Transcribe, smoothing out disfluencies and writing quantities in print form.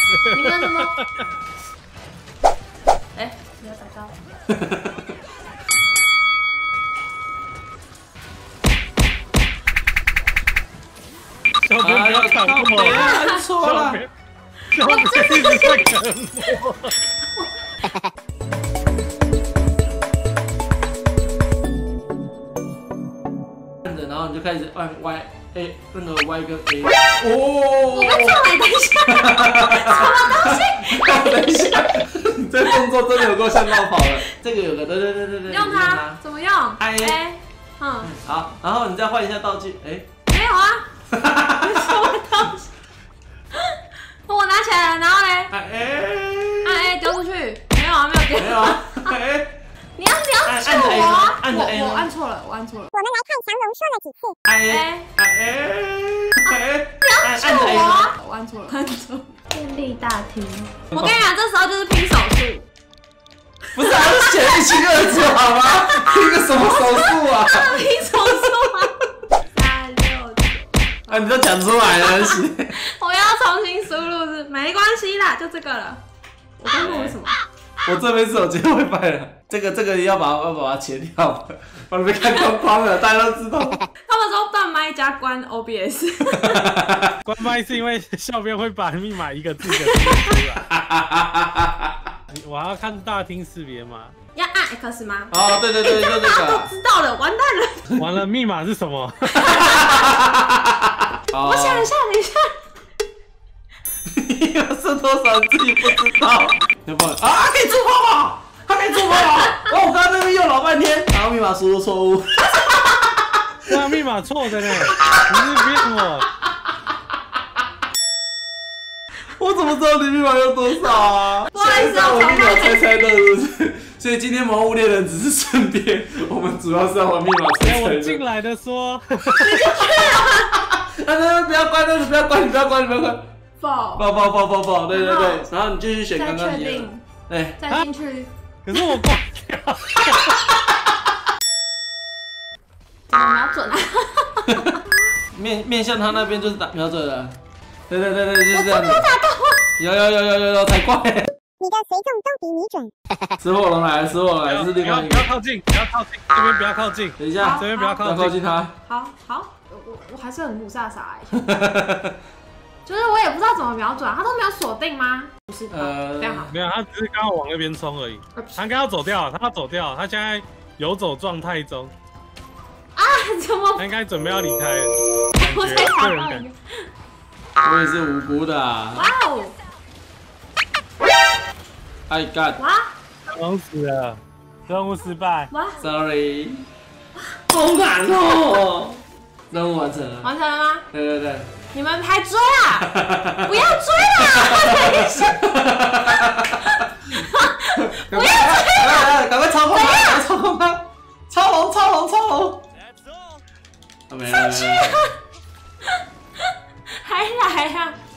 你们怎么？哎，不要打到。 小编不要砍我， 按错了。 小编一直在砍我。 然后你就开始按 Y A， 那个 Y 跟 A。 哦！我们上来，等一下，什么东西？ 等一下，你这动作真的有够像绕跑了。这个有个，对， 用它怎么用 ？A， 好，然后你再换一下道具，哎， 没有啊，什么东西？我拿起来了，然后嘞，按 A 丢出去，没有啊，没有丢， 没有啊，哎。 你要救我啊！我按错了，我按错了。我们来看降龙说了几次。你要救我啊！我按错了，按错了。便利大厅，我跟你讲，这时候就是拼手速。 不是，还是写1清2楚好吗？拼个什么手速啊？ 拼手速啊！369。 啊，你都讲出来了， 我要重新输入是没关系啦，就这个了。我刚录了什么？ 我这边手机会败了，这个要把它切掉，不然被看光光了，大家都知道。 他们说断麦加关 OBS， 关麦是因为小编会把密码一个字一个字出来。我还要看大厅识别码， 要按 X 吗？ 哦，对，就这个。 大家都知道了，完蛋了。 完了，密码是什么？ 我想一下，等一下。 密码是多少自己不知道？要不啊，可以触碰啊！它可以触碰啊！哦，我刚刚那边用老半天，然后密码输入错误。 对啊，密码错的呢，你是骗我。 我怎么知道你密码有多少啊？ 不好意思， 我密码猜乐是不是？所以今天魔物猎人只是顺便，我们主要是要玩密码猜乐。 我进来的说。 你进去了。 那不要关，你不要关。爆，对，然后你继续选刚刚你的，对， 再进去。 可是我关掉。 怎么瞄准啊？ 面向他那边就是瞄准了，对，就是这样子。 我打到。 有，才怪。 你的随众都比你准。 死火龙来了，是另外一个。 不要靠近，这边不要靠近。 等一下， 这边不要靠近他。 好，我还是很不飒飒哎。就是我也不知道怎么瞄准，他都没有锁定吗？不是，这样好。 没有，他只是刚刚往那边冲而已。他刚要走掉，他现在游走状态中。 啊，怎么？ 他应该准备要离开了。 我才想到一个。 我也是无辜的。哇哦 ！I got。 哇！ 忙死了，任务失败。 哇 ！Sorry。好难哦。任务完成了。 完成了吗？ 对。 你们还追啊！不要追啦！等一下，不要追啦！ 赶快操控他！超红！ 上去啊！还来啊！